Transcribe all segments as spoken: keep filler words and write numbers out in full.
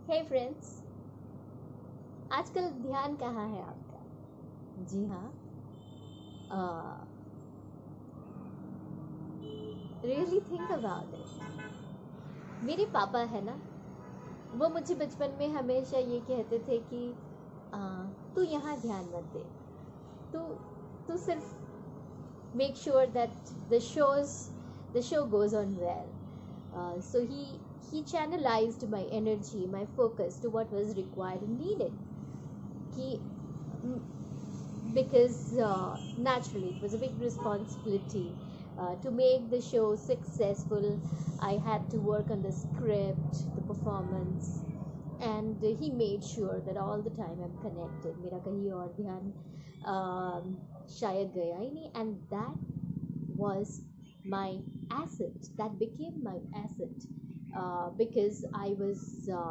हे friends, आजकल ध्यान कहाँ है आपका? जी हाँ, रियली थिंक अबाउट इट। मेरे पापा है ना, वो मुझे बचपन में हमेशा ये कहते थे कि आ, तू यहाँ ध्यान मत दे, तू तू सिर्फ make sure that the shows the show goes on well. So he he channelized my energy, my focus to what was required and needed. He, because uh, naturally it was a big responsibility uh, to make the show successful. I had to work on the script, the performance, and uh, he made sure that all the time I'm connected. मेरा कहीं और ध्यान um, शायद गया ही नहीं, and that was my asset. That became my asset uh, because I was uh,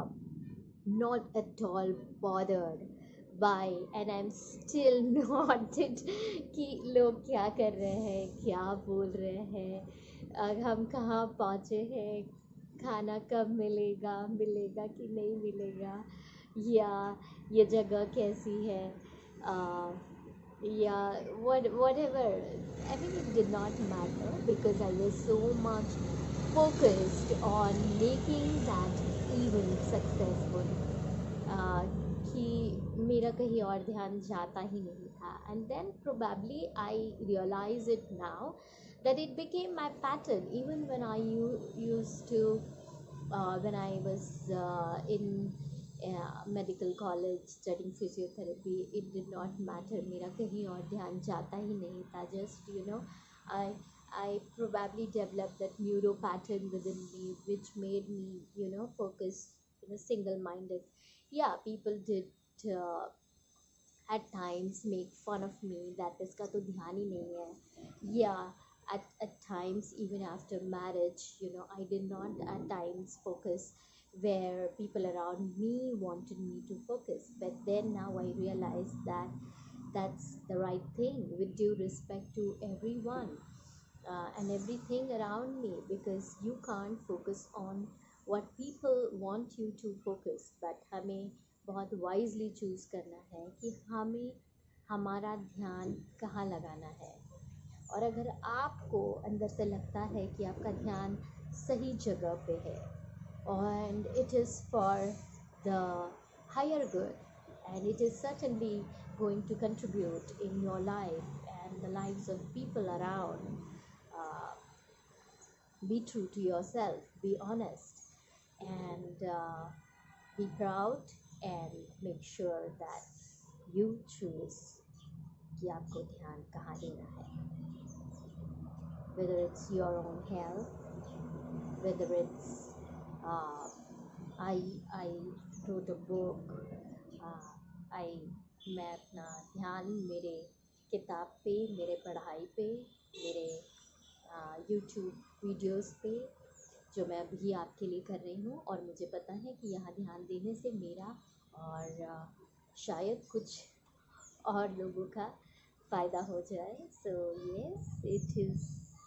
not at all bothered by, and I'm still not it कि लोग क्या कर रहे हैं, क्या बोल रहे हैं, अ, हम कहाँ पहुँचे हैं, खाना कब मिलेगा मिलेगा कि नहीं मिलेगा, या ये जगह कैसी है, uh, या what whatever. I mean, it did not matter because I was so much focused on making that event successful uh, कि मेरा कहीं और ध्यान जाता ही नहीं था. And then probably I realize it now that it became my pattern even when I u- used to uh, when I was uh, in uh, medical college studying physiotherapy. It did not matter, मेरा कहीं और ध्यान जाता ही नहीं था. Just you know, I I probably developed that neuro pattern within me which made me, you know, focus in a single minded. Yeah, people did uh, at times make fun of me that इसका तो ध्यान ही नहीं है. Yeah, at, at times even after marriage, you know, I did not at times focus where people around me wanted me to focus. But then now I realize that that's the right thing, with due respect to everyone uh, and everything around me, because you can't focus on what people want you to focus. But हमें बहुत wisely choose करना है कि हमें हमारा ध्यान कहाँ लगाना है. और अगर आपको अंदर से लगता है कि आपका ध्यान सही जगह पे है and it is for the higher good and it is certainly going to contribute in your life and the lives of people around, uh, be true to yourself, be honest, and uh, be proud, and make sure that you choose कि आपको ध्यान कहाँ देना है. Whether it's your own health, whether it's uh, I I wrote a book, uh, I मैं अपना ध्यान मेरे किताब पे, मेरे पढ़ाई पे, मेरे यूट्यूब वीडियोस पे जो मैं अभी आपके लिए कर रही हूँ, और मुझे पता है कि यहाँ ध्यान देने से मेरा और uh, शायद कुछ और लोगों का फ़ायदा हो जाए. So yes, it is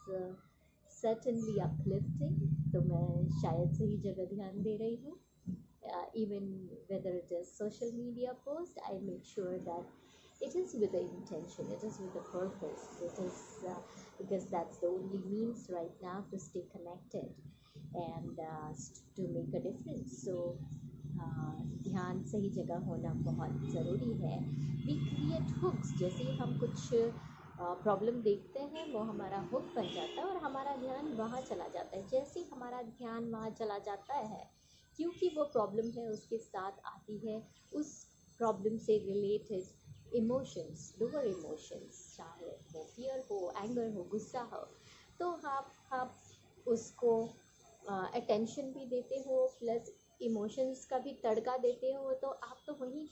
certainly uplifting. तो मैं शायद सही जगह ध्यान दे रही हूँ. uh, even whether it is social media post, I make sure that it is with the intention, it is with the purpose, it is uh, because that's the only means right now to stay connected and uh, to make a difference. So uh, ध्यान सही जगह होना बहुत ज़रूरी है. We create hooks. जैसे ही हम कुछ प्रॉब्लम uh, देखते हैं, वो हमारा हुक बन जाता है और हमारा ध्यान वहाँ चला जाता है. जैसे ही हमारा ध्यान वहाँ चला जाता है, क्योंकि वो प्रॉब्लम है उसके साथ आती है उस प्रॉब्लम से रिलेटेड इमोशंस, लोअर इमोशंस, चाहे वो फियर हो, एंगर हो, गुस्सा हो, तो आप आप उसको अटेंशन uh, भी देते हो, प्लस इमोशंस का भी तड़का देते हो, तो आप तो वहीं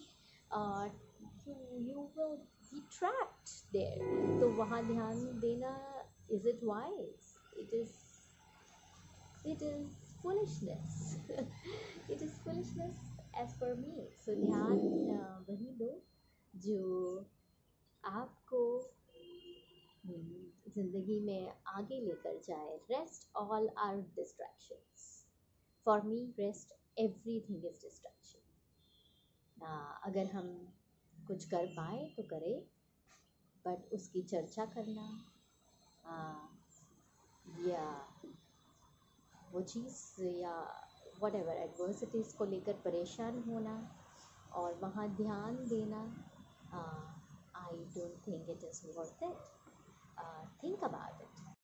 you will be trapped there. तो वहाँ ध्यान देना, is it wise? It is it is foolishness. It is foolishness as per me. So ध्यान uh, वही दो जो आपको ज़िंदगी में आगे लेकर जाए. Rest all are distractions. For me, rest, everything is distraction. अगर हम कुछ कर पाए तो करें, बट उसकी चर्चा करना आ, या वो चीज़ या वट एवर एडवर्सिटीज़ को लेकर परेशान होना और वहाँ ध्यान देना, I don't think it is worth it. Think about it.